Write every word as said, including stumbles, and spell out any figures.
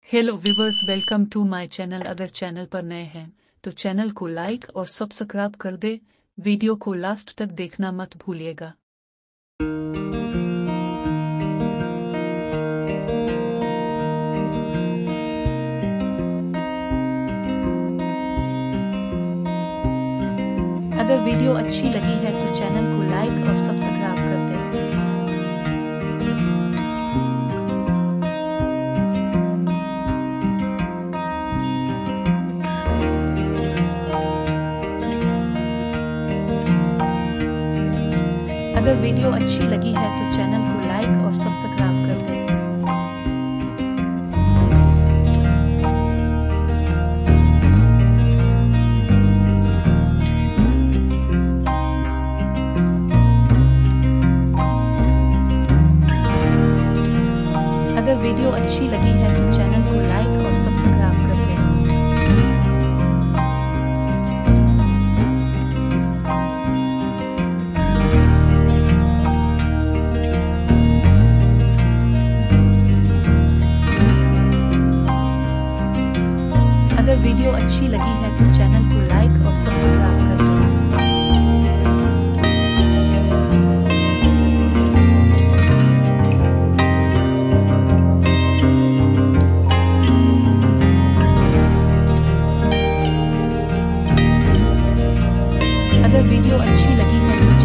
Hello viewers, welcome to my channel. अगर channel पर नए हैं तो चैनल को लाइक और सब्सक्राइब कर दे। वीडियो को लास्ट तक देखना मत भूलिएगा। अगर वीडियो अच्छी लगी है तो चैनल को लाइक और सब्सक्राइब कर दे। अगर वीडियो अच्छी लगी है तो चैनल को लाइक और सब्सक्राइब कर दे। अगर वीडियो अच्छी लगी है तो चैनल को लाइक और सब्सक्राइब कर दे। अगर वीडियो अच्छी लगी है तो चैनल को लाइक और सब्सक्राइब कर दे। अगर वीडियो अच्छी लगी है तो